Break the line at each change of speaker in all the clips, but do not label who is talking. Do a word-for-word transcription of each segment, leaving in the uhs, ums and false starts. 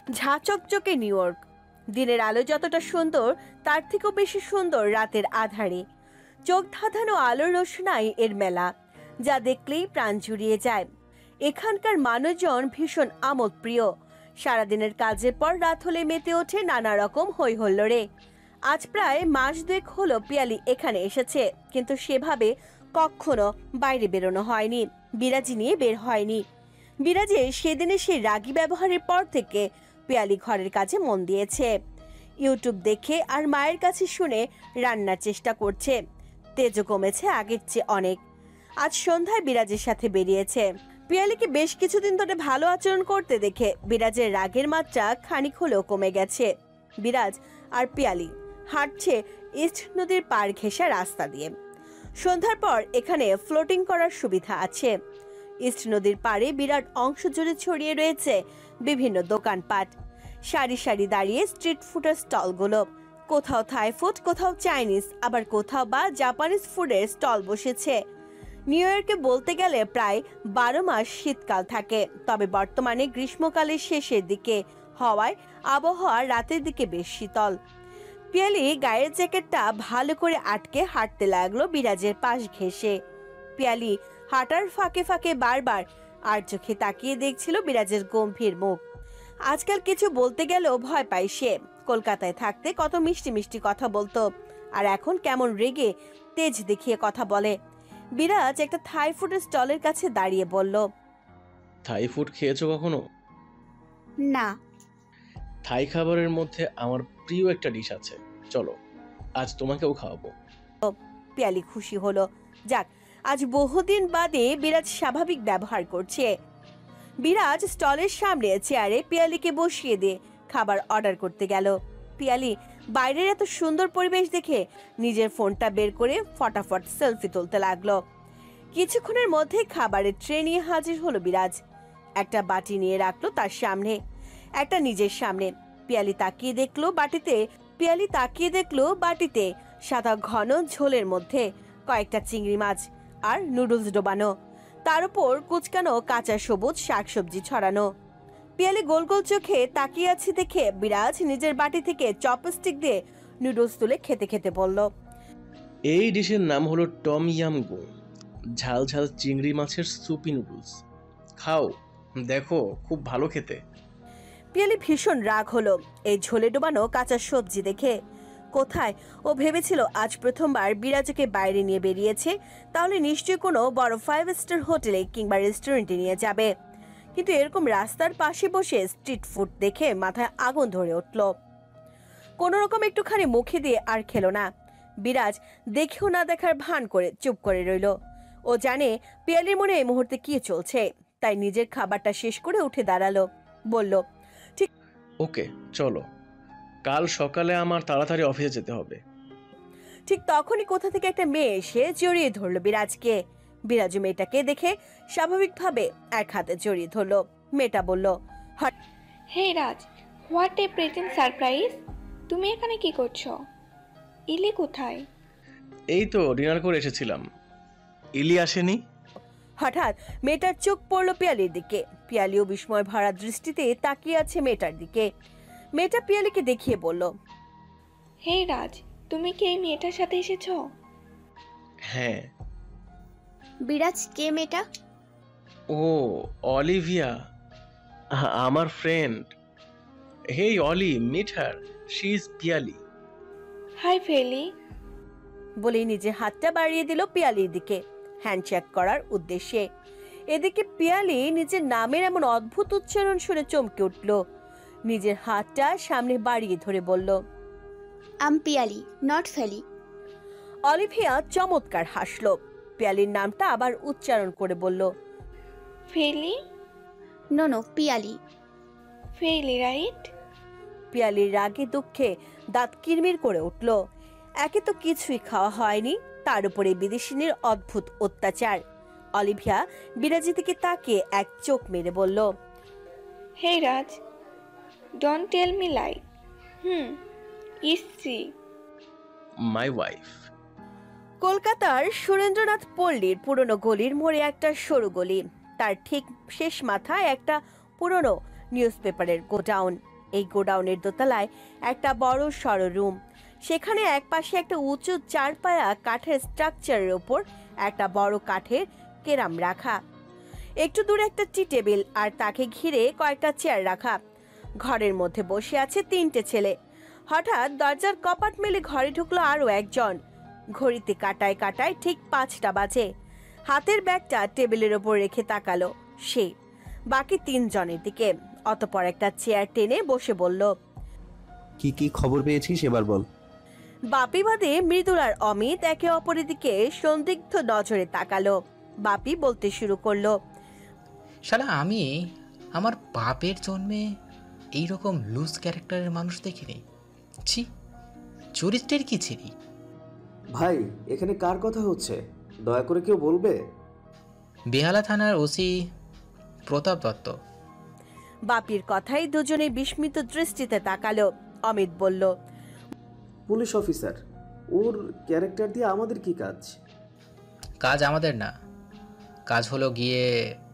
ঝাঁচকচকে new York, দিনের আলো যতটা সুন্দর তার থেকেও বেশি সুন্দর রাতের আধারে। চোখ ধাঁধানো আলোর রোশনাই এর মেলা, যা দেখলেই প্রাণ জুড়িয়ে যায়। এখানকার মানুষজন ভীষণ আমোদ প্রিয়। সারাদিনের কাজের পর রাত হলে মেতে ওঠে নানা রকম হই হল্লোড়ে। আজ প্রায় মাস দুয়েক হলো পিয়ালি এখানে এসেছে, কিন্তু সেভাবে কখনো বাইরে বেরোনো হয়নি, বিরাজি নিয়ে বের হয়নি। বিরাজের সেদিনে সেই রাগী ব্যবহারের পর থেকে পিয়ালি ঘরের কাজে মন দিয়েছে। ইউটিউব দেখে আর মায়ের কাছে শুনে রান্নার চেষ্টা করছে। তেজও কমেছে আগের চেয়ে অনেক। আজ সন্ধ্যায় বিরাজের সাথে বেরিয়েছে। পিয়ালিকে বেশ কিছুদিন ধরে ভালো আচরণ করতে দেখে বিরাজের রাগের মাত্রা খানিক হলেও কমে গেছে। বিরাজ আর পিয়ালি হাঁটছে ইস্ট নদীর পাড় ঘেঁষা রাস্তা দিয়ে। সন্ধ্যার পর এখানে ফ্লোটিং করার সুবিধা আছে। ইস্ট নদীর পাড়ে বিরাট অংশ জুড়ে ছড়িয়ে রয়েছে বিভিন্ন দোকানপাট। সারি সারি দাঁড়িয়ে স্ট্রিট ফুডের স্টলগুলো। কোথাও থাই ফুড, কোথাও চাইনিজ, আবার কোথাও বা জাপানিজ ফুডের স্টল বসেছে। নিউ ইয়র্কে বলতে গেলে প্রায় বারো মাস শীতকাল থাকে, তবে বর্তমানে গ্রীষ্মকালের শেষের দিকে হওয়ায় আবহাওয়া রাতের দিকে বেশ শীতল। পিয়ালি গায়ের জ্যাকেটটা ভালো করে আটকে হাঁটতে লাগলো বিরাজের পাশ ঘেঁষে। পিয়ালি হাঁটার ফাঁকে ফাঁকে বারবার আর চোখে তাকিয়ে দেখছিল বিরাজের গম্ভীর মুখ। আজকাল কিছু বলতে গেলেও ভয় পায় সে। কলকাতায় থাকতে কত মিষ্টি মিষ্টি কথা বলতো, আর এখন কেমন রেগে তেজ দেখিয়ে কথা বলে। বিরাজ একটা থাই ফুডের স্টলের কাছে দাঁড়িয়ে বলল,
থাই ফুড খেয়েছো কখনো?
না।
থাই খাবারের মধ্যে আমার প্রিয় একটা ডিশ আছে, চলো আজ তোমাকেও খাওয়াবো।
পিয়ালি খুশি হলো। যাক, আজ বহুদিন বাদে বিরাজ স্বাভাবিক ব্যবহার করছে। বিরাজ স্টলের সামনে চেয়ারে পিয়ালিকে বসিয়ে দিয়ে খাবার অর্ডার করতে গেল। পিয়ালি বাইরের এত সুন্দর পরিবেশ দেখে নিজের ফোনটা বের করে ফটাফট সেলফি তুলতে লাগলো। কিছুক্ষণের মধ্যে খাবারের ট্রে নিয়ে হাজির হলো বিরাজ। একটা বাটি নিয়ে রাখলো তার সামনে, একটা নিজের সামনে। পিয়ালি তাকিয়ে দেখলো বাটিতে পিয়ালি তাকিয়ে দেখলো বাটিতে সাদা ঘন ঝোলের মধ্যে কয়েকটা চিংড়ি মাছ আর নুডলস ডোবানো, তার উপর কুচকানো কাঁচা সবুজ শাকসবজি ছড়ানো। পিয়ালি গোল গোল চোখে তাকিয়ে আছে দেখে বিরাজ নিজের বাটি থেকে চপস্টিক দিয়ে নুডলস তুলে খেতে খেতে বলল,
এই ডিশের নাম হলো টম ইয়াম গো, ঝাল ঝাল চিংড়ি মাছের সুপি নুডলস। খাও, দেখো খুব ভালো খেতে।
পিয়ালি ভীষণ রাগ হলো এই ঝোলে ডোবানো কাঁচা সবজি দেখে। কোথায় ও ভেবেছিল আজ প্রথমবার বিরাজকে বাইরে নিয়ে বেরিয়েছে, তাহলে নিশ্চয়ই কোনো বড় ফাইভ স্টার হোটেলে কিংবা রেস্টুরেন্টে নিয়ে যাবে। কিন্তু এরকম রাস্তার পাশে বসে স্ট্রিট ফুড দেখে মাথায় আগুন ধরে উঠল। কোনো রকম একটুখানি মুখে দিয়ে আর খেলো না। বিরাজ দেখেও না দেখার ভান করে চুপ করে রইল। ও জানে পিয়ালির মনে এই মুহূর্তে কি চলছে, তাই নিজের খাবারটা শেষ করে উঠে দাঁড়ালো। বলল, ঠিক
ওকে চলো, কাল সকালে আমার তাড়াতাড়ি অফিসে যেতে হবে।
ঠিক তখনই কোথা থেকে একটা মেয়ে এসে জড়িয়ে ধরলো বিরাজকে। বিরাজু মেয়েটাকে দেখে স্বাভাবিকভাবে এক হাতে জড়িয়ে ধরলো। মেয়েটা বলল,
hey Raj, what a present surprise. তুমি এখানে কি করছো? ইলি কোথায়?
এই তো ডিনার করে এসেছিলাম, ইলি আসেনি।
হঠাৎ মেয়েটার চোখ পড়লো পিয়ালির দিকে। পিয়ালিও বিস্ময় ভরা দৃষ্টিতে তাকিয়ে আছে মেয়েটার দিকে। মেয়েটা পিয়ালিকে দেখিয়ে বলল,
হে রাজ, তুমি কি এই মেয়েটার সাথে এসেছো?
হ্যাঁ।
বিরাজ, কে মেয়েটা?
ও অলিভিয়া, আমার friend. Hey Olly, meet her, she is Piyali.
Hi ফেলি।
বলেই নিজের হাতটা বাড়িয়ে দিল পিয়ালির দিকে হ্যান্ডশেক করার উদ্দেশ্যে। এদিকে পিয়ালি নিজের নামের এমন অদ্ভুত উচ্চারণ শুনে চমকে উঠল। নিজের হাতটা সামনে বাড়িয়ে ধরে বলল,
আম পিয়ালি, নট ফেলি।
অলিভিয়া চমৎকার হাসলো। পিয়ালির নামটা আবার উচ্চারণ করে বলল,
ফেলি?
No no, Piyali.
ফেলি, রাইট?
পিয়ালির রাগে দুঃখে দাঁত কিরমির করে উঠল। একে তো কিছুই খাওয়া হয়নি, তার উপরে বিদেশিনীর অদ্ভুত অত্যাচার। অলিভিয়া বিরাজি থেকে তাকিয়ে এক চোখ মেরে বলল,
hey Raj, don't tell me lie. Hmm, is she
my wife.
কলকাতার সুরেন্দ্রনাথ পল্লীর পুরনো গলির মোড়ে একটা সরু গলি, তার ঠিক শেষ মাথায় একটা পুরনো নিউজ পেপারের গোডাউন। এই গোডাউনের দোতলায় একটা বড় সড় রুম। সেখানে একপাশে একটা উঁচু চারপায়া কাঠের স্ট্রাকচারের ওপর একটা বড় কাঠের কেরাম রাখা, একটু দূরে একটা টি টেবিল, আর তাকে ঘিরে কয়েকটা চেয়ার রাখা। ঘরের মধ্যে বসে আছে তিনটে ছেলে। হঠাৎ দরজার কপাট মেলে ঘরে ঢুকলো আরো একজন। ঘড়িতে কাটায় কাটায় ঠিক পাঁচটা বাজে। হাতের ব্যাগটা টেবিলের ওপর রেখে তাকালো সে বাকি তিনজনের দিকে। অতঃপর একটা চেয়ার টেনে বসে বলল,
কি কি খবর পেয়েছিস এবার বল।
বাপি বাদে মৃদুল আর অমিত একে অপরের দিকে সন্দিগ্ধ নজরে তাকালো। বাপি বলতে শুরু করলো,
শালা আমি আমার বাপের জন্মে এইরকম লুজ ক্যারেক্টারের মানুষ দেখিনি। ছি, চরিত্রের কি ছিরি।
ভাই, এখানে কার কথা হচ্ছে? দয়া করে কেউ বলবে?
বেহালা থানার ওসি প্রতাপ দত্ত।
বাপির কথাই দুজনে বিস্মিত দৃষ্টিতে তাকালো। অমিত বলল,
পুলিশ অফিসার, ওর ক্যারেক্টার দিয়ে আমাদের কি কাজ?
কাজ আমাদের না, কাজ হলো গিয়ে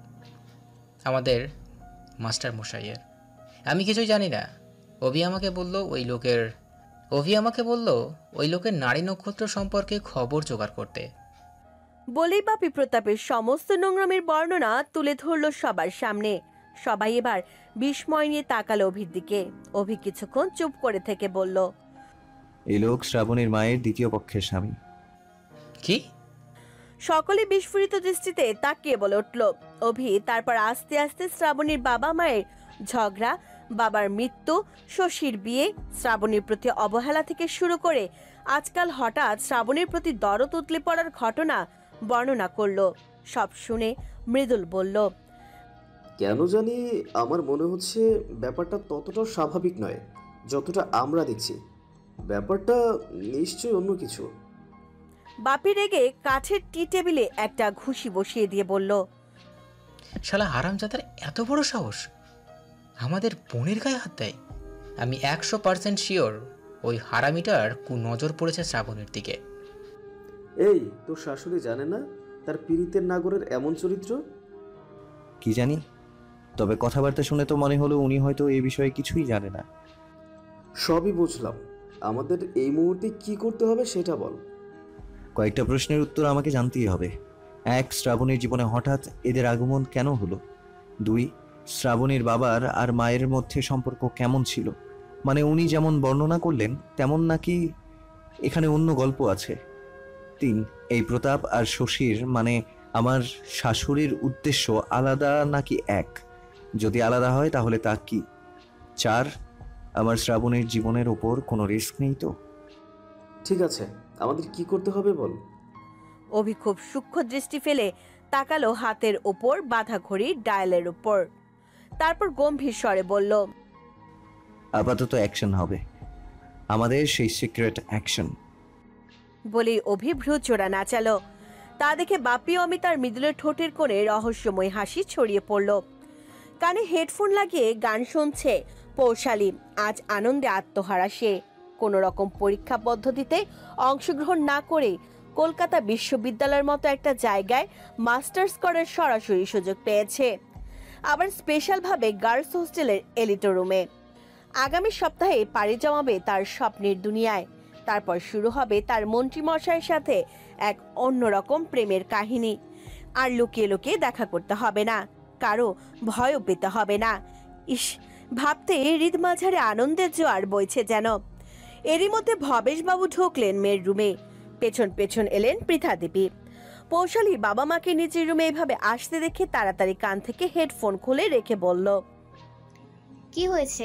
আমাদের মাস্টার মশাইয়ের। আমি কিছুই জানি না। অভি আমাকে বলল ওই লোকের অভি আমাকে বলল ওই লোকের নারী নক্ষত্র সম্পর্কে খবর জোগাড় করতে।
বলেই বাপি প্রতাপের সমস্ত নোংরামের বর্ণনা তুলে ধরলো সবার সামনে। সবাই এবার বিস্ময় নিয়ে তাকালো অভির দিকে। অভি কিছুক্ষণ চুপ করে থেকে বলল,
এই লোক শ্রাবণীর মায়ের দ্বিতীয় পক্ষের স্বামী।
কি?
সকলে বিস্ফোরিত দৃষ্টিতে তাকিয়ে বলে উঠল। অভি তারপর আস্তে আস্তে শ্রাবণীর বাবা মায়ের ঝগড়া, বাবার মৃত্যু, শশীর বিয়ে, শ্রাবণীর প্রতি অবহেলা থেকে শুরু করে আজকাল হঠাৎ শ্রাবণীর প্রতি দরদ উতলে পড়ার ঘটনা বর্ণনা করলো। সব শুনে মৃদুল বলল,
কেন জানি আমার মনে হচ্ছে ব্যাপারটা ততটা স্বাভাবিক নয় যতটা আমরা দেখছি। ব্যাপারটা নিশ্চয়ই অন্য কিছু।
বাপি রেগে কাঠের টি টেবিলে একটা ঘুষি বসিয়ে দিয়ে বলল,
শালা হারামজাদার এত বড় সাহস আমাদের বোনের গায়ে হাত দেয়। আমি একশো পার্সেন্ট শিওর ওই হারামিটার কু নজর পড়েছে শ্রাবণীর দিকে।
এই, তোর শাশুড়ি জানে না তার পীড়িতের নাগরের এমন চরিত্র?
কি জানি, তবে কথাবার্তা শুনে তো মনে হলো উনি হয়তো এই বিষয়ে কিছুই জানে না।
সবই বুঝলাম, আমাদের এই মুহূর্তে কি করতে হবে সেটা বল।
কয়েকটা প্রশ্নের উত্তর আমাকে জানতেই হবে। এক, শ্রাবণীর জীবনে হঠাৎ এদের আগমন কেন হলো? দুই, শ্রাবণীর বাবার আর মায়ের মধ্যে সম্পর্ক কেমন ছিল? মানে উনি যেমন বর্ণনা করলেন তেমন নাকি এখানে অন্য গল্প আছে? তিন, এই প্রতাপ আর শশীর মানে আমার শাশুড়ির উদ্দেশ্য আলাদা নাকি এক? যদি আলাদা হয় তাহলে তা কি? চার, আমার শ্রাবণীর জীবনের ওপর কোনো রিস্ক নেই তো?
ঠিক আছে, আমাদের কি করতে হবে বল।
অভি খুব সূক্ষ্ম দৃষ্টি ফেলে তাকালো হাতের ওপর বাঁধা ঘড়ির ডায়ালের উপর। তারপর গম্ভীর স্বরে বলল,
আপাতত অ্যাকশন হবে, আমাদের সেই সিক্রেট অ্যাকশন।
বলেই অভি ভ্রু চোরা নাচালো। তা দেখে বাপি, অমিত আর মৃদুলের ঠোঁটের কোণে রহস্যময় হাসি ছড়িয়ে পড়ল। কানে হেডফোন লাগিয়ে গান শুনছে পৌশালী। আজ আনন্দে আত্মহারা সে। কোন রকম পরীক্ষা পদ্ধতিতে অংশগ্রহণ না করে কলকাতা বিশ্ববিদ্যালয়ের মতো একটা জায়গায় মাস্টার্স করার সরাসরি সুযোগ পেয়েছে, আবার স্পেশালভাবে গার্লস হোস্টেলের এলিটো রুমে। আগামী সপ্তাহে পাড়ি জমাবে তার স্বপ্নের দুনিয়ায়। তারপর শুরু হবে তার মন্ত্রীমশাইয়ের সাথে এক অন্যরকম প্রেমের কাহিনী। আর লুকিয়ে লুকিয়ে দেখা করতে হবে না, কারো ভয়ও পেতে হবে না। ইস, ভাবতে হৃদ মাঝারে আনন্দের জোয়ার বইছে যেন। এরই মধ্যে ভবেশবাবু ঢুকলেন মেয়ের রুমে। পেছন পেছন এলেন পৃথা দেবী। পৌশালী বাবা মাকে নিজের রুমে এভাবে আসতে দেখে তাড়াতাড়ি কান থেকে হেডফোন খুলে রেখে বলল,
কি হয়েছে?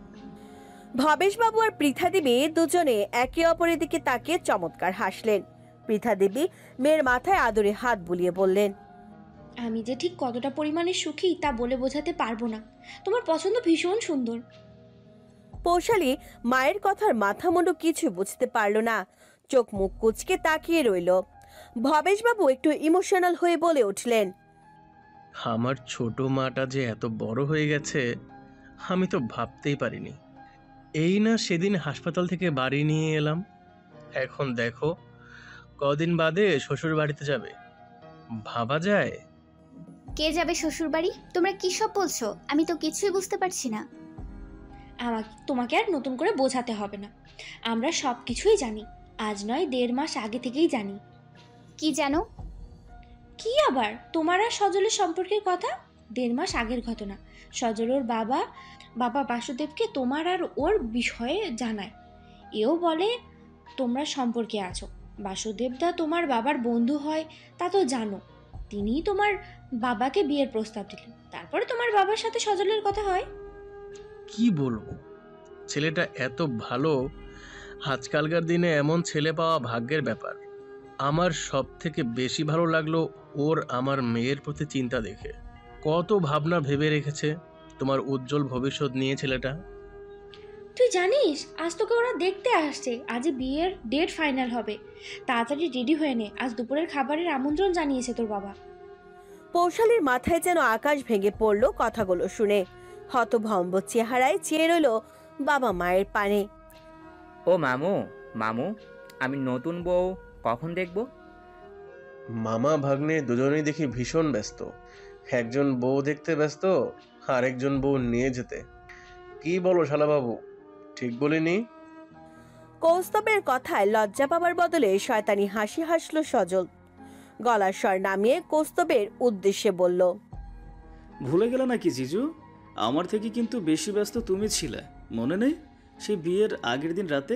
ভবেশবাবু আর পৃথা দেবী দুজনে একে অপরের দিকে তাকিয়ে চমৎকার হাসলেন। পৃথা দেবী মেয়ের মাথায় আদরে হাত বুলিয়ে বললেন,
আমি যে ঠিক কতটা পরিমাণে সুখী তা বলে বোঝাতে পারবো না। তোমার পছন্দ ভীষণ সুন্দর।
পৌশালী মায়ের কথার মাথা মুন্ডু কিছু বুঝতে পারল না, চোখ মুখ কুচকে তাকিয়ে রইল। ভবেশবাবু একটু ইমোশনাল হয়ে বলে উঠলেন,
আমার ছোট মাটা যে এত বড় হয়ে গেছে আমি তো ভাবতেই পারিনি। এই না সেদিন হাসপাতাল থেকে বাড়ি নিয়ে এলাম, এখন দেখো কদিন বাদে শ্বশুর বাড়িতে যাবে। ভাবা যায়?
কে যাবে শ্বশুর বাড়ি? তোমরা কি সব বলছো? আমি তো কিছুই বুঝতে পারছি না।
আমাকে তোমাকে আর নতুন করে বোঝাতে হবে না, আমরা সব কিছুই জানি। আজ নয়, দেড় মাস আগে থেকেই জানি।
কি জানো?
কি আবার, তোমার আর সজলের সম্পর্কের কথা। দেড় মাস আগের ঘটনা। সজল ওর বাবা বাবা বাসুদেবকে তোমার আর ওর বিষয়ে জানায়। এও বলে তোমরা সম্পর্কে আছো। বাসুদেবদা তোমার বাবার বন্ধু হয় তা তো জানো। তিনিই তোমার বাবাকে বিয়ের প্রস্তাব দিলেন। তারপরে তোমার বাবার সাথে সজলের কথা হয়।
কি বলবো, ছেলেটা এত ভালো, আজকালকার দিনে এমন ছেলে পাওয়া ভাগ্যের ব্যাপার। আমার সব থেকে বেশি ভালো লাগলো ওর আমার মেয়ের প্রতি চিন্তা দেখে। কত ভাবনা ভেবে রেখেছে তোমার উজ্জ্বল ভবিষ্যৎ নিয়ে ছেলেটা।
তুই জানিস, আজ তোকে ওরা দেখতে আসছে। আজ বিয়ের ডেট ফাইনাল হবে। তাড়াতাড়ি রেডি হয়ে নে, আজ দুপুরের খাবারের আমন্ত্রণ জানিয়েছে তোর বাবা।
পৌশালীর মাথায় যেন আকাশ ভেঙে পড়লো কথাগুলো শুনে। হতভম্ব চেহারায় চেয়ে রইল বাবা মায়ের পানে।
ও মামু, মামু আমি নতুন বউ কখন দেখব?
মামা ভাগ্নে দুজনেই দেখি ভীষণ ব্যস্ত। একজন বউ দেখতে ব্যস্ত, আর একজন বউ নিয়ে যেতে। কি বলো শালাবাবু, ঠিক বলিনি?
কৌস্তবের কথায় লজ্জা পাবার বদলে শয়তানি হাসি হাসল সজল। গলার স্বর নামিয়ে কৌস্তবের উদ্দেশ্যে বলল,
ভুলে গেলে নাকি জিজু? আমার থেকে কিন্তু বেশি ব্যস্ত তুমি ছিলে, মনে নেই সেই বিয়ের আগের দিন রাতে?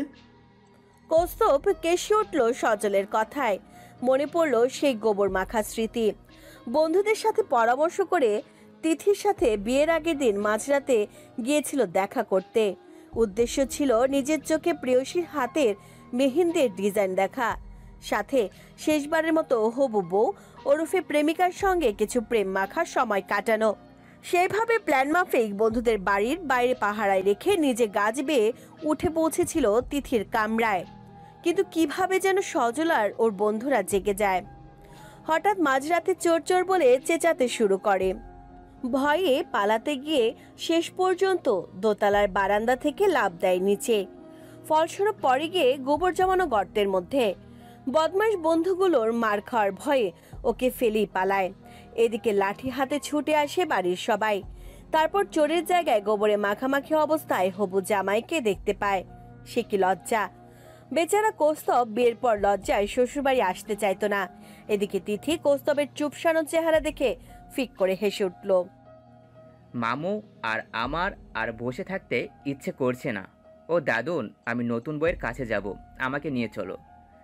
কৌস্তব কেশে উঠল সজলের কথায়। মনে পড়ল সেই গোবর মাখা স্মৃতি। বন্ধুদের সাথে পরামর্শ করে তিথির সাথে বিয়ের আগের দিন মাঝরাতে গিয়েছিল দেখা করতে। উদ্দেশ্য ছিল নিজের চোখে প্রেয়সীর হাতের মেহেন্দির ডিজাইন দেখা, সাথে শেষবারের মতো হবু বউ ওরফে প্রেমিকার সঙ্গে কিছু প্রেম মাখা সময় কাটানো। সেইভাবে প্ল্যান মাফিক বন্ধুদের বাড়ির বাইরে পাহারায় রেখে নিজে গাছ বেয়ে উঠে পৌঁছেছিল তিথির কামরায়। কিন্তু কিভাবে যেন সজল আর ওর বন্ধুরা জেগে যায়। হঠাৎ মাঝরাতে চোর চোর বলে চেঁচাতে শুরু করে। ভয়ে পালাতে গিয়ে শেষ পর্যন্ত দোতলার বারান্দা থেকে লাফ দেয় নিচে। ফলস্বরূপ পড়ে গিয়ে গোবর জমানো গর্তের মধ্যে। বদমাশ বন্ধুগুলোর মার খাওয়ার ভয়ে ওকে ফেলেই পালায়। এদিকে লাঠি হাতে ছুটে আসে বাড়ির সবাই। তারপর চোরের জায়গায় গোবরে মাখামাখি অবস্থায় হবু জামাইকে দেখতে পায়। সে কি লজ্জা! বেচারা কৌস্তব বিয়ের পর লজ্জায় শ্বশুরবাড়ি আসতে চাইতো না। এদিকে তিথি কৌস্তবের চুপসানো চেহারা দেখে ফিক করে হেসে উঠল।
মামু আর আমার আর বসে থাকতে ইচ্ছে করছে না। ও দাদুন, আমি নতুন বইয়ের কাছে যাব, আমাকে নিয়ে চলো।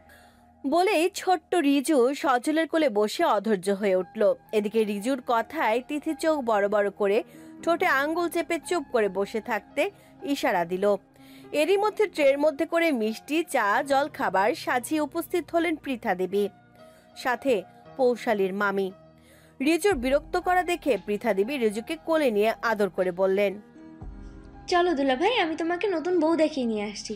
বলেই ছোট্ট রিজু সজলের কোলে বসে অধৈর্য হয়ে উঠল। এদিকে রিজুর কথায় তিথি চোখ বড় বড় করে ঠোঁটে আঙ্গুল চেপে চুপ করে বসে থাকতে ইশারা দিল। এরই মধ্যে ট্রের মধ্যে করে মিষ্টি, চা, জল খাবার সাজিয়ে উপস্থিত হলেন পৃথা দেবী, সাথে পৌশালীর মামি। রিজুর বিরক্ত করা দেখে পৃথা দেবী রিজুকে কোলে নিয়ে আদর করে বললেন,
চলো দুলা ভাই, আমি তোমাকে নতুন বউ দেখিয়ে নিয়ে আসছি।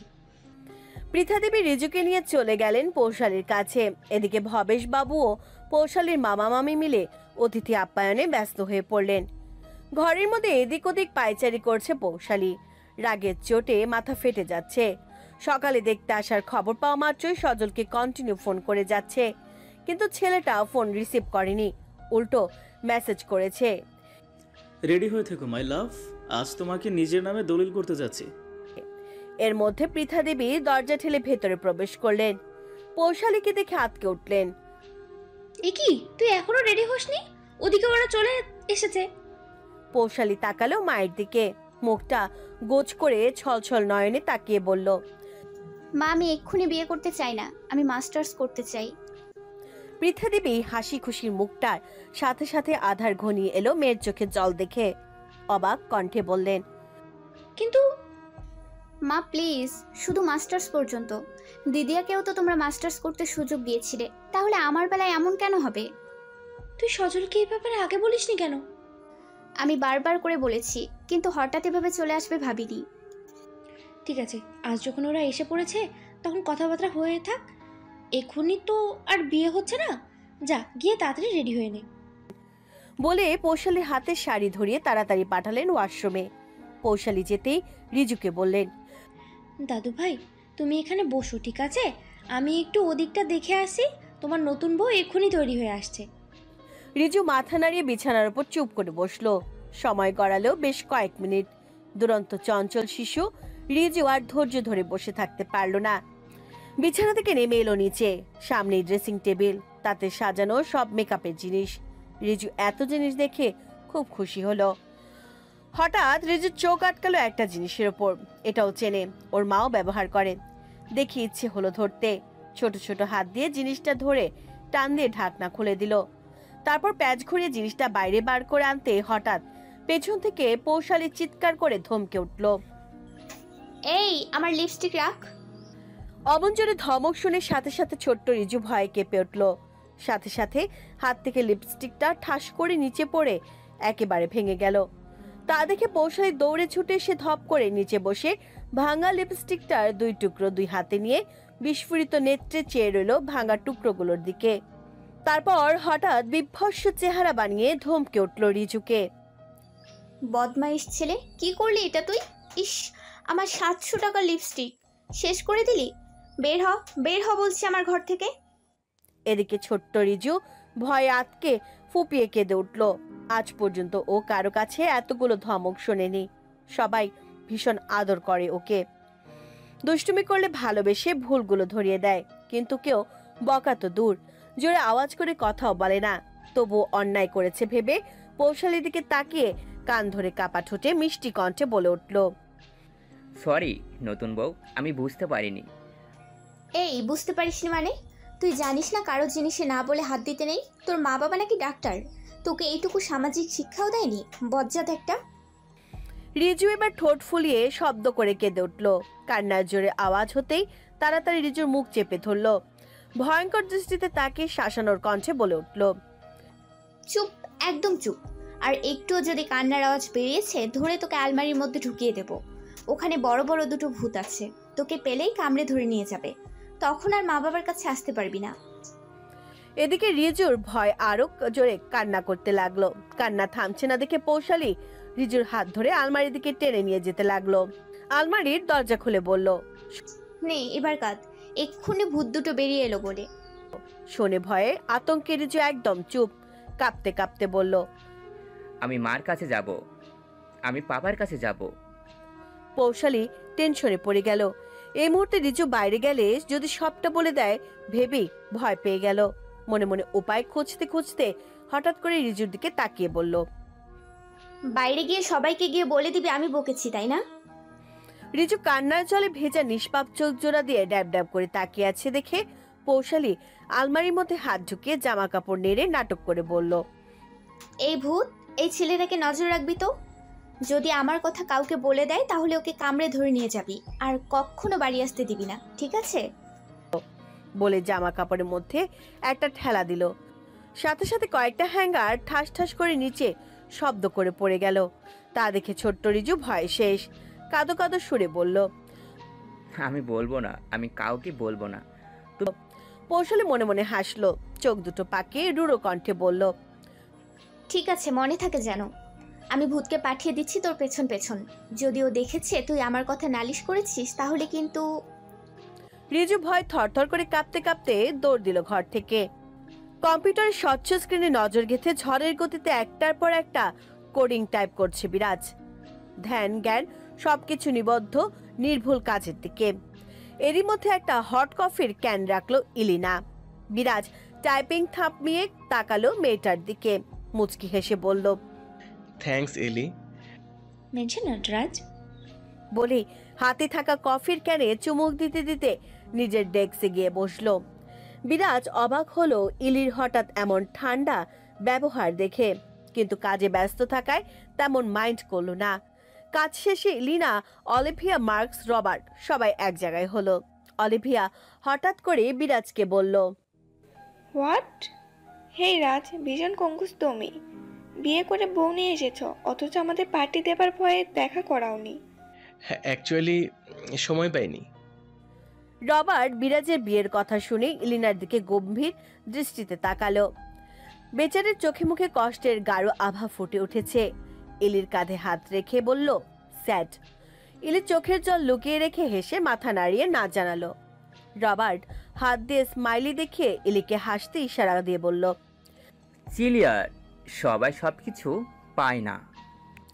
পৃথা দেবী রিজুকে নিয়ে চলে গেলেন পৌশালীর কাছে। এদিকে ভবেশ বাবুও পৌশালীর মামা মামি মিলে অতিথি আপ্যায়নে ব্যস্ত হয়ে পড়লেন। ঘরের মধ্যে এদিক ওদিক পায়চারি করছে পৌশালী। রাগের চোটে মাথা ফেটে যাচ্ছে। সকালে দেখতে আসার খবর পাওয়া মাত্রই সজলকে কন্টিনিউ ফোন করে যাচ্ছে, কিন্তু ছেলেটা ফোন রিসিভ করেনি, উল্টো মেসেজ করেছে,
রেডি হয়ে থেকো মাই লাভ, আজ তোমাকে নিজের নামে দলিল করতে যাচ্ছি।
এর মধ্যে পৃথা দেবী দরজা ঠেলে ভেতরে প্রবেশ করলেন। পৌশালীকে দেখে আটকে উঠলেন।
এ কি, তুই এখনো রেডি হসনি? ওদিকে ওরা চলে এসেছে।
পৌশালী তাকালো মায়ের দিকে, মুখটা গোছ করে ছলছল নয়নে তাকিয়ে বলল,
মা আমি এক্ষুনি বিয়ে করতে চাই না, আমি মাস্টার্স করতে চাই।
পৃথা দেবী হাসি খুশির মুখটার সাথে সাথে আধার ঘনিয়ে এলো মেয়ের চোখে জল দেখে অবাক কণ্ঠে বললেন,
কিন্তু
মা প্লিজ, শুধু মাস্টার্স পর্যন্ত। দিদিয়াকেও তো তোমরা মাস্টার্স করতে সুযোগ দিয়েছিলে, তাহলে আমার বেলায় এমন কেন হবে?
তুই সজলকে এই ব্যাপারে আগে বলিসনি কেন?
আমি বারবার করে বলেছি, কিন্তু হঠাৎ এভাবে চলে আসবে ভাবিনি।
ঠিক আছে, আজ যখন ওরা এসে পড়েছে তখন কথাবার্তা হয়ে থাক। এখনই তো আর বিয়ে হচ্ছে না, যা গিয়ে তাড়াতাড়ি রেডি হয়ে নে।
বলে পৌশালীর হাতে শাড়ি ধরিয়ে তাড়াতাড়ি পাঠালেন ওয়াশরুমে। পৌশালী যেতেই রিজুকে বললেন,
দাদু ভাই তুমি এখানে বসো, ঠিক আছে? আমি একটু ওদিকটা দেখে আসি, তোমার নতুন বউ এক্ষুনি তৈরি হয়ে আসছে।
রিজু মাথা নাড়িয়ে বিছানার উপর চুপ করে বসলো। সময় গড়ালো বেশ কয়েক মিনিট। দুরন্ত চঞ্চল শিশু রিজু আর ধৈর্য ধরে বসে থাকতে পারল না। বিছানা থেকে নেমে এলো নিচে। সামনে ড্রেসিং টেবিল, তাতে সাজানো সব মেকআপের জিনিস। রিজু এত জিনিস দেখে খুব খুশি হলো। হঠাৎ রিজুর চোখ আটকালো একটা জিনিসের ওপর। এটাও চেনে, ওর মাও ব্যবহার করে। দেখি ইচ্ছে হলো ধরতে। ছোট ছোট হাত দিয়ে জিনিসটা ধরে টান দিয়ে ঢাকনা খুলে দিল। তারপর প্যাচ ঘুরিয়ে জিনিসটা বাইরে বার করে আনতে হঠাৎ পেছন থেকে পৌশালী চিৎকার করে ধমকে উঠল,
এই আমার লিপস্টিক রাখ।
অমন জোরে ধমক শুনে সাথে সাথে ছোট্ট রিজু ভয়ে কেঁপে উঠল। সাথে সাথে হাত থেকে লিপস্টিকটা ঠাস করে নিচে পড়ে একেবারে ভেঙে গেল। তা দেখে পৌশালী দৌড়ে ছুটে এসে ধপ করে নিচে বসে ভাঙা লিপস্টিকটার দুই টুকরো দুই হাতে নিয়ে বিস্ফোরিত নেত্রে চেয়ে রইল ভাঙা টুকরোগুলোর দিকে। তারপর হঠাৎ বিভৎস চেহারা বানিয়ে ধমকে উঠল রিজুকে,
বদমাইশ ছেলে, কি করলি এটা তুই? ইস, আমার সাতশো টাকার লিপস্টিক শেষ করে দিলি। বের হ, বের হ বলছি আমার ঘর থেকে।
এদিকে ছোট্ট রিজু ভয়ে আতকে ফুপিয়ে কেঁদে উঠল। আজ পর্যন্ত ও কারো কাছে এতগুলো ধমক শোনেনি। সবাই ভীষণ আদর করে ওকে। দুষ্টুমি করলে ভালোবেসে ভুলগুলো ধরিয়ে দেয়, কিন্তু কেউ বকা তো দূর, জোরে আওয়াজ করে কথাও বলে না। তবু অন্যায় করেছে ভেবে পৌশালীর দিকে তাকিয়ে কান ধরে কাপা ঠোঁটে মিষ্টি কণ্ঠে বলে উঠল,
সরি নতুন বউ, আমি বুঝতে পারিনি।
এই বুঝতে পারিসনি মানে? তুই জানিস না কারো জিনিসে না বলে হাত দিতে নেই? তোর মা বাবা নাকি ডাক্তার? তোকে এইটুকু সামাজিক শিক্ষাও দেয়নি? বজ্জাত একটা।
রিজু এবার ঠোঁট ফুলিয়ে শব্দ করে কেঁদে উঠল। কান্নার জোরে আওয়াজ হতেই তাড়াতাড়ি রিজুর মুখ চেপে ধরল। ভয়ঙ্কর দৃষ্টিতে তাকে শাসানোর কণ্ঠে বলে উঠল,
চুপ, একদম চুপ। আর একটুও যদি কান্নার আওয়াজ বেরিয়েছে ধরে তোকে আলমারির মধ্যে ঢুকিয়ে দেব। ওখানে বড় বড় দুটো ভূত আছে, তোকে পেলেই কামড়ে ধরে নিয়ে যাবে। তখন আর মা বাবার কাছে আসতে পারবি না।
এদিকে রিজুর ভয় আরো জোরে কান্না করতে লাগলো। কান্না থামছে না দেখে পৌশালী রিজুর হাত ধরে আলমারির দিকে টেনে নিয়ে যেতে লাগলো। আলমারির দরজা খুলে বলল,
নে এবার কাঁদ, এক্ষুনি ভূত দুটো বেরিয়ে এলো বলে।
শুনে ভয়ে আতঙ্কে রিজু একদম চুপ, কাঁপতে কাঁপতে বলল,
আমি মার কাছে যাব, আমি পাপার কাছে যাব।
পৌশালী টেনশনে পড়ে গেল। এই মুহূর্তে রিজু বাইরে গেলে যদি সবটা বলে দেয় ভেবেই ভয় পেয়ে গেল। মনে মনে উপায় খুঁজতে খুঁজতে হঠাৎ করে রিজুর দিকে তাকিয়ে বলল,
বাইরে গিয়ে সবাইকে গিয়ে বলে দিবি আমি বকেছি, তাই না?
রিজু কান্নার জলে ভেজা নিষ্পাপ চোখ জোড়া দিয়ে ড্যাব ড্যাব করে তাকিয়ে আছে দেখে পৌশালী আলমারির মধ্যে হাত ঢুকিয়ে জামা কাপড় নেড়ে নাটক করে বলল,
এই ভূত, এই ছেলেটাকে নজর রাখবি তো। যদি আমার কথা কাউকে বলে দেয় তাহলে ওকে কামড়ে ধরে নিয়ে যাবি, আর কখনো বাড়ি আসতে দিবি না, ঠিক আছে?
বলে জামা কাপড়ের মধ্যে একটা ঠেলা দিল। সাথে সাথে কয়েকটা হ্যাঙ্গার ঠাস ঠাস করে নিচে শব্দ করে পড়ে গেল। তা দেখে ছোট্ট রিজু ভয় শেষ, কাঁদো কাঁদো সুরে বলল,
আমি বলবো না, আমি কাউকে বলবো না।
পৌশালী মনে মনে হাসলো, চোখ দুটো পাকিয়ে রুড়ো কণ্ঠে বলল,
ঠিক আছে, মনে থাকে যেন। আমি ভূতকে পাঠিয়ে দিচ্ছি তোর পেছন পেছন। যদি ও দেখেছে তুই আমার কথা নালিশ করেছিস তাহলে কিন্তু।
রিজু ভয় থরথর করে কাঁপতে কাঁপতে দৌড় দিল ঘর থেকে। কম্পিউটারের স্বচ্ছ স্ক্রিনে নজর গেঁথে ঝড়ের গতিতে একটার পর একটা কোডিং টাইপ করছে বিরাজ। ধ্যান জ্ঞান সবকিছু নিবদ্ধ নির্ভুল কাজের দিকে। এরই মধ্যে একটা হট কফির ক্যান রাখলো ইলিনা। বিরাজ টাইপিং থামিয়ে তাকালো মেয়েটার দিকে, মুচকি হেসে বলল,
থ্যাঙ্কস এলি।
মেনশন নটরাজ
বলে হাতে থাকা কফির ক্যানে চুমুক দিতে দিতে নিজের ডেস্কে গিয়ে বসলো। বিরাজ অবাক হলো ইলির হঠাৎ এমন ঠান্ডা ব্যবহার দেখে, কিন্তু কাজে ব্যস্ত থাকায় তেমন মাইন্ড করলো না। কাজ শেষে ইলিনা, অলিভিয়া, মার্কস, রবার্ট সবাই এক জায়গায় হলো। অলিভিয়া হঠাৎ করে বিরাজকে বলল,
হোয়াট? হে রাজ, ভীষণ কঙ্কুস তুমি। বিয়ে করে বউ নিয়ে এসেছো, অথচ আমাদের পার্টি দেবার ভয়ে দেখা করাওনি।
হ্যাঁ, অ্যাকচুয়ালি সময় পাইনি।
রবার্ট বিরাজের বিয়ের কথা শুনে ইলিনার দিকে গম্ভীর দৃষ্টিতে তাকালো। বেচারের চোখে মুখে কষ্টের গাঢ় আভা ফুটে উঠেছে। ইলির কাঁধে হাত রেখে বলল, স্যাড। ইলির চোখের জল লুকিয়ে রেখে হেসে মাথা নাড়িয়ে না জানালো। রবার্ট হাত দিয়ে স্মাইলি দেখিয়ে ইলিকে হাসতে ইশারা দিয়ে বলল,
চিলিয়ার, সবাই সব কিছু পায় না।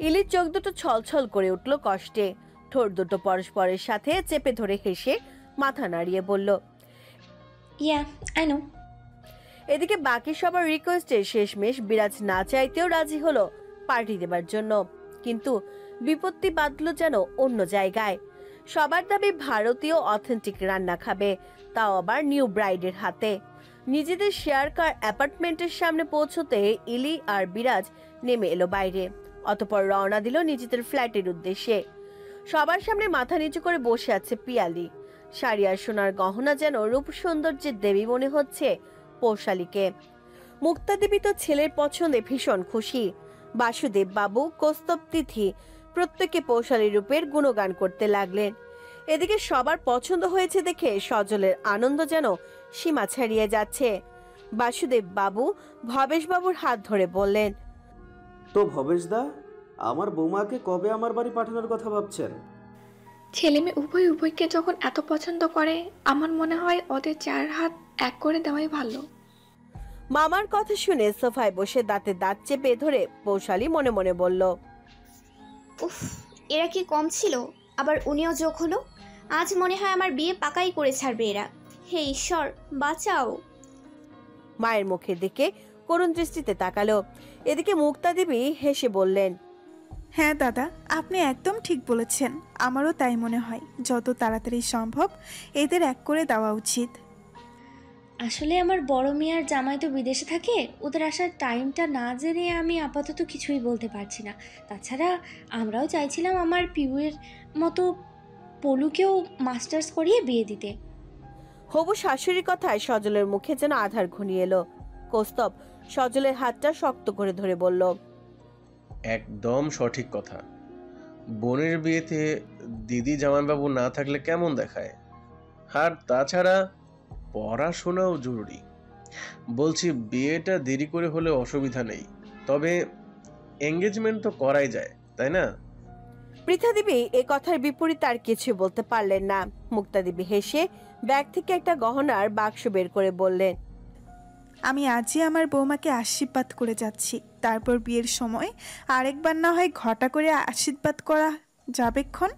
ইলির চোখ দুটো ছলছল করে উঠল কষ্টে। ঠোঁট দুটো পরস্পরের সাথে চেপে ধরে হেসে মাথা নাড়িয়ে বলল,
ইয়া আই নো।
এদিকে বাকি সবার রিকোয়েস্টে শেষমেশ বিরাজ না চাইতেও রাজি হলো পার্টি দেবার জন্য। কিন্তু বিপত্তি বাঁধল যেন অন্য জায়গায়। সবার দাবি ভারতীয় অথেন্টিক রান্না খাবে, তাও আবার নিউ ব্রাইডের হাতে। নিজেদের শেয়ার কার অ্যাপার্টমেন্টের সামনে পৌঁছতে ইলি আর বিরাজ নেমে এলো বাইরে। অতপর রওনা দিল নিজেদের ফ্ল্যাটের উদ্দেশ্যে। সবার সামনে মাথা নিচু করে বসে আছে পিয়ালি। শাড়ি আর সোনার গহনা যেন রূপ সৌন্দর্যের দেবী মনে হচ্ছে পৌশালীকে। মুক্তা দেবী তো ছেলের পছন্দে ভীষণ খুশি। বাসুদেব বাবু, কৌস্তব, তিথি প্রত্যেকে পৌশালী রূপের গুণগান করতে লাগলেন। এদিকে সবার পছন্দ হয়েছে দেখে সজলের আনন্দ যেন সীমা ছাড়িয়ে যাচ্ছে। বাসুদেব বাবু ভবেশ বাবুর হাত ধরে বললেন,
তো ভবেশদা, আমার বৌমাকে কবে আমার বাড়ি পাঠানোর কথা ভাবছেন?
ছেলে মেয়ে উভয় উভয়কে যখন এত পছন্দ করে, আমার মনে হয় ওদের চার হাত এক করে দেওয়াই ভালো।
মামার কথা শুনে সোফায় বসে দাঁতে দাঁত চেপে ধরে পৌশালী মনে মনে বলল,
উফ, এরা কি কম ছিল? আবার উনিও যোগ হলো। আজ মনে হয় আমার বিয়ে পাকাই করে ছাড়বে এরা। হে ঈশ্বর, বাঁচাও।
মায়ের মুখের দিকে করুণ দৃষ্টিতে তাকালো। এদিকে মুক্তা দেবী হেসে বললেন,
হ্যাঁ দাদা, আপনি একদম ঠিক বলেছেন। আমারও তাই মনে হয়। যত তাড়াতাড়ি সম্ভব এদের এক করে দেওয়া উচিত।
আসলে আমার বড় মেয়ার জামাই তো বিদেশে থাকে, ওদের আসার টাইমটা না জেনে আমি আপাতত কিছুই বলতে পারছি না। তাছাড়া আমরাও চাইছিলাম আমার পিউয়ের মতো পলুকেও মাস্টার্স করিয়ে বিয়ে দিতে।
হবু শাশুড়ির কথায় সজলের মুখে যেন আধার ঘনিয়ে এলো। কৌস্তব সজলের হাতটা শক্ত করে ধরে বলল,
একদম সঠিক কথা। বোনের বিয়েতে দিদি জামাইবাবু না থাকলে কেমন দেখায়? আর তাছাড়া পড়াশোনাও জরুরি। বলছি, বিয়েটা দেরি করে হলে অসুবিধা নেই, তবে এঙ্গেজমেন্ট তো করাই যায়, তাই না?
পৃথা দেবী এ কথার বিপরীত আর কিছু বলতে পারলেন না। মুক্তা দেবী হেসে ব্যাগ থেকে একটা গহনার বাক্স বের করে বললেন,
আমি আজই আমার বৌমাকে আশীর্বাদ করে যাচ্ছি। তারপর বিয়ের সময় আরেকবার না হয় ঘটা করে আশীর্বাদ করা যাবেক্ষণ।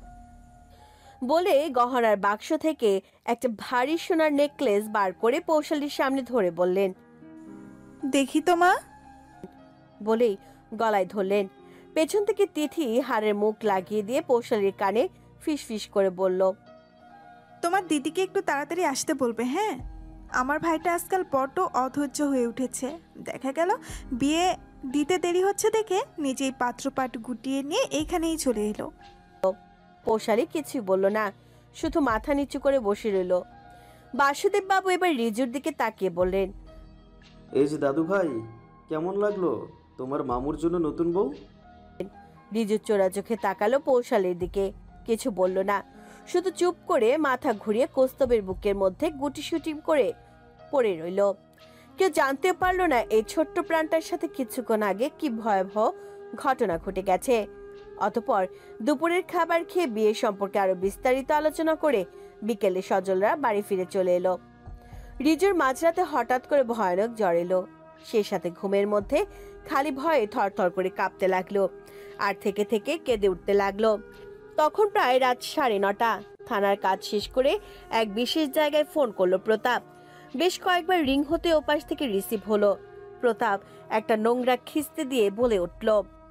বলে গহনার বাক্স থেকে একটা ভারী সোনার নেকলেস বার করে পৌশালীর সামনে ধরে বললেন,
দেখি তো মা।
বলেই গলায় ধরলেন। পেছন থেকে তিথি হাড়ের মুখ লাগিয়ে দিয়ে পৌশালীর কানে ফিসফিস করে বলল,
তোমার দিদিকে একটু তাড়াতাড়ি আসতে বলবে। হ্যাঁ, আমার ভাইটা আজকাল বড্ড অধৈর্য হয়ে উঠেছে। দেখা গেল বিয়ে দিতে দেরি হচ্ছে দেখে নিজেই পাত্রপাট গুটিয়ে নিয়ে এইখানেই চলে এলো।
পৌশালী কিছু বলল না, শুধু মাথা নিচু করে বসে রইল। বাসুদেব বাবু এবার রিজুর দিকে তাকিয়ে বললেন,
এই যে দাদু ভাই, কেমন লাগলো তোমার মামুর জন্য নতুন বউ?
রিজু চোরা চোখে তাকালো পৌশালীর দিকে, কিছু বলল না, শুধু চুপ করে মাথা ঘুরিয়ে কৌস্তবের বুকের মধ্যে গুটিসুটি করে পড়ে রইল। কেউ জানতে পারলো না এই ছোট্ট প্রাণটার সাথে কিছুক্ষণ আগে কি ভয়াবহ ঘটনা ঘটে গেছে। অতপর দুপুরের খাবার খেয়ে বিয়ে সম্পর্কে আরো বিস্তারিত আলোচনা করে বিকেলে সজলরা বাড়ি ফিরে চলে এলো। রিজুর মাঝরাতে হঠাৎ করে ভয়ানক জ্বর এলো। সে সাথে ঘুমের মধ্যে খালি ভয়ে থরথর করে কাঁপতে লাগলো আর থেকে থেকে কেঁদে উঠতে লাগলো। তখন প্রায় রাত সাড়ে নটা। থানার কাজ শেষ করে এক বিশেষ জায়গায় ফোন করলো প্রতাপ। বেশ কয়েকবার রিং হতে ওপাশ থেকে রিসিভ হলো। প্রতাপ একটা নোংরা খিস্তে দিয়ে বলে উঠল,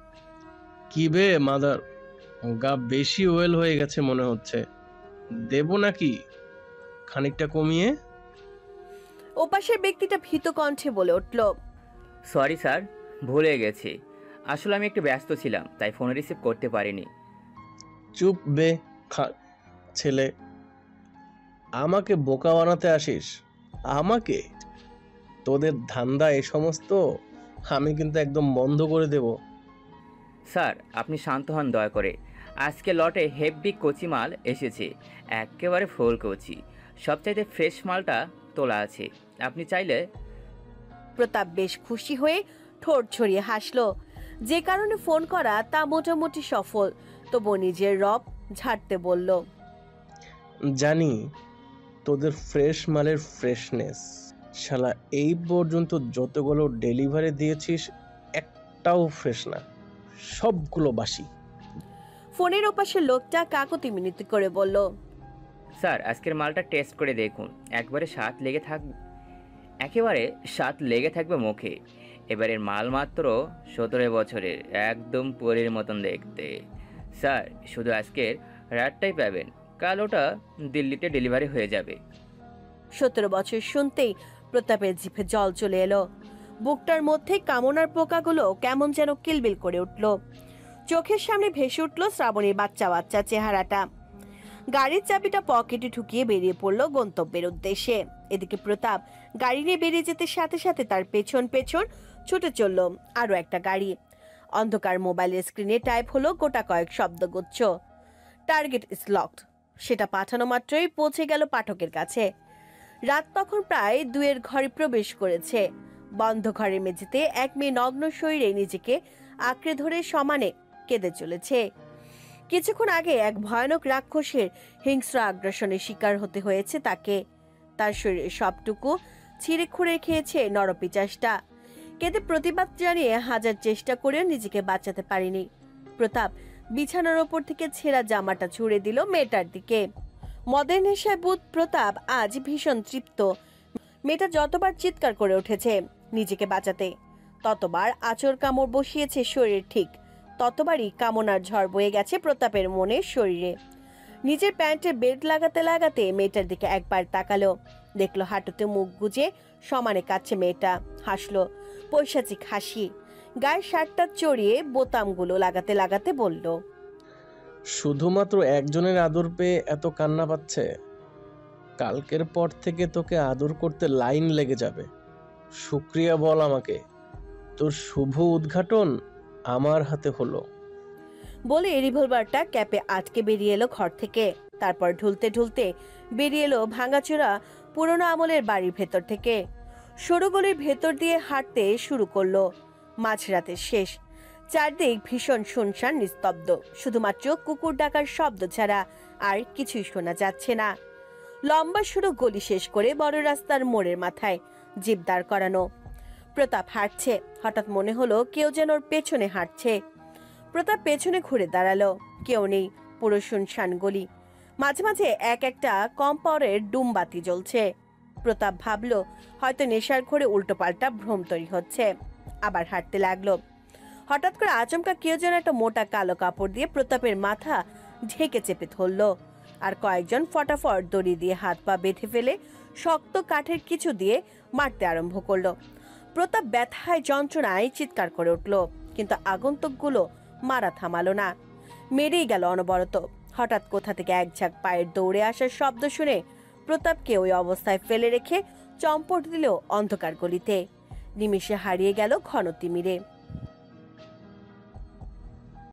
কি বে মাদার, গা বেশি ওয়েল হয়ে গেছে মনে হচ্ছে, দেব নাকি খানিকটা কমিয়ে?
ওপাশের ব্যক্তিটা ভীত কণ্ঠে বলে উঠল,
সরি স্যার, ভুলে গেছি। আসলে আমি একটু ব্যস্ত ছিলাম, তাই ফোন রিসিভ করতে পারিনি।
চুপ বে ছেলে, আমাকে বোকা বানাতে আসিস? আমাকে? তোদের ধান্দা এ সমস্ত আমি কিন্তু একদম বন্ধ করে দেব।
স্যার, আপনি শান্ত হন দয়া করে। আজকে লটে হেভি কচি মাল এসেছে, একেবারে ফুল কচি। সবচাইতে ফ্রেশ মালটা তোলা আছে, আপনি চাইলে।
প্রতাপ বেশ খুশি হয়ে ঠোঁট ছড়িয়ে হাসলো। যে কারণে ফোন করা তা মোটামুটি সফল, তবু নিজের রব ঝাড়তে বলল,
জানি তোদের ফ্রেশ মালের ফ্রেশনেস, শালা এই পর্যন্ত যতগুলো ডেলিভারি দিয়েছিস একটাও ফ্রেশ না। সবগুলো বাসি।
ফোনের ওপাশে লোকটা কাকতি মিনতি করে বলল,
স্যার আজকের মালটা টেস্ট করে দেখুন, একবারে স্বাদ লেগে থাক একেবারে স্বাদ লেগে থাকবে মুখে। এবারের মাল মাত্র সতেরো বছরের, একদম পরীর মতন দেখতে। স্যার শুধু আজকের রাতটাই পাবেন, কাল ওটা দিল্লিতে ডেলিভারি হয়ে যাবে।
সতেরো বছর শুনতেই প্রতাপের জিভে জল চলে এলো। বুকটার মধ্যে কামনার পোকাগুলো কেমন যেন কিলবিল করে উঠল। চোখের সামনে ভেসে উঠল শ্রাবণীর বাচ্চা বাচ্চা চেহারাটা। গাড়ির চাবিটা পকেটে ঢুকিয়ে বেরিয়ে পড়লো গন্তব্যের উদ্দেশ্যে। এদিকে প্রতাপ গাড়ি নিয়ে বেরিয়ে যেতে সাথে সাথে তার পেছন পেছন ছুটে চলল আরো একটা গাড়ি। অন্ধকার মোবাইলের স্ক্রিনে টাইপ হলো গোটা কয়েক শব্দগুচ্ছ। Target is locked. সেটা পাঠানো মাত্রই পৌঁছে গেল পাঠকের কাছে। রাত তখন প্রায় দুয়ের ঘরে প্রবেশ করেছে। বন্ধ ঘরের মেঝেতে এক মেয়ে নগ্ন শরীরে নিজেকে আঁকড়ে ধরে সমানে কেঁদে চলেছে। কিছুক্ষণ আগে এক ভয়ানক রাক্ষসের হিংস্র আগ্রাসনের শিকার হতে হয়েছে তাকে। তার শরীরের সবটুকু ছিঁড়ে খুঁড়ে খেয়েছে নরপিচাসটা। কেঁদে প্রতিবাদ জানিয়ে হাজার চেষ্টা করেও নিজেকে বাঁচাতে পারেনি। প্রতাপ বিছানার ওপর থেকে ছেঁড়া জামাটা ছুঁড়ে দিল মেয়েটার দিকে। মদের নেশায় বুধ প্রতাপ আজ ভীষণ তৃপ্ত। মেয়েটা যতবার চিৎকার করে উঠেছে নিজেকে বাঁচাতে, ততবার আচর কামড় বসিয়েছে শরীর, ঠিক ততবারই কামনার ঝড় বয়ে গেছে প্রতাপের মনে শরীরে। নিজের প্যান্টের বেল্ট লাগাতে লাগাতে মেয়েটার দিকে একবার তাকালো, দেখলো হাঁটুতে মুখ গুজে সমানে কাচ্ছে মেয়েটা। হাসলো পৈশাচিক হাসি। গায়ের শার্টটা চড়িয়ে বোতামগুলো লাগাতে লাগাতে বলল,
শুধুমাত্র একজনের আদর পেয়ে এত কান্না পাচ্ছে? কালকের পর থেকে তোকে আদর করতে লাইন লেগে যাবে। শুক্রিয়া বল আমাকে, তোর শুভ উদ্ঘাটন আমার হাতে হলো।
বলে রিভলভারটা ক্যাপে আটকে বেরিয়ে এলো ঘর থেকে। তারপর ঢুলতে ঢুলতে বেরিয়ে এলো ভাঙাচোরা পুরোনো আমলের বাড়ির ভেতর থেকে। সরু গলির ভেতর দিয়ে হাঁটতে শুরু করলো। মাঝরাতের শেষ, চারদিক ভীষণ শুনশান নিস্তব্ধ। শুধুমাত্র কুকুর ডাকার শব্দ ছাড়া আর কিছুই শোনা যাচ্ছে না। লম্বা সরু গলি শেষ করে বড় রাস্তার মোড়ের মাথায় জিপ দাঁড় করানো। প্রতাপ হাঁটছে। হঠাৎ মনে হলো কেউ যেন ওর পেছনে হাঁটছে। প্রতাপ পেছনে ঘুরে দাঁড়ালো। কেউ নেই, পুরো শুনশান গলি। মাঝে মাঝে এক একটা কম পাওয়ারের ডুমবাতি জ্বলছে। প্রতাপ ভাবলো হয়তো নেশার ঘরে উল্টো পাল্টা ভ্রম তৈরি হচ্ছে। আবার হাঁটতে লাগলো। হঠাৎ করে আচমকা কেউ যেন একটা মোটা কালো কাপড় দিয়ে প্রতাপের মাথা ঢেকে চেপে ধরলো। আর কয়েকজন ফটাফট দড়ি দিয়ে হাত পা বেঁধে ফেলে শক্ত কাঠের কিছু দিয়ে মারতে আরম্ভ করলো। প্রতাপ ব্যথায় যন্ত্রণায় চিৎকার করে উঠল, কিন্তু আগন্তুকগুলো মারা থামালো না, মেরেই গেল অনবরত। হঠাৎ কোথা থেকে এক ঝাঁক পায়ের দৌড়ে আসার শব্দ শুনে প্রতাপকে ওই অবস্থায় ফেলে রেখে চম্পট দিল অন্ধকার গলিতে। নিমিষে হারিয়ে গেল ঘন তিমিরে।